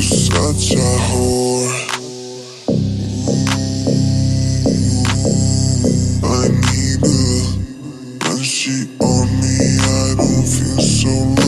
such a whore. I need her. When she on me, I don't feel so low.